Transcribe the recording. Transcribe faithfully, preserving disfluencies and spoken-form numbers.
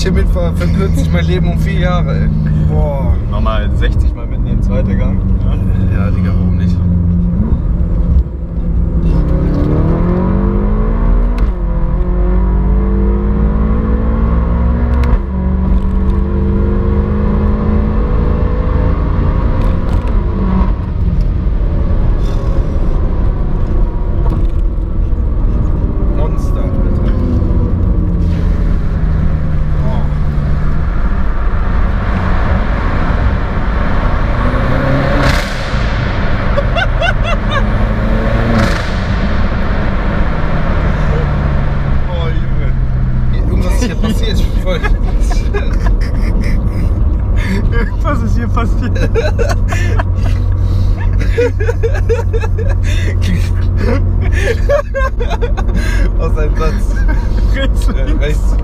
hier mitfahre, verkürzt sich mein Leben um vier Jahre, ey. Boah. Nochmal sechzig Mal mitnehmen, zweiter Gang. Ja, ja Digga, warum nicht? Was ist hier passiert? Was ein Satz. Rechts, äh, rechts.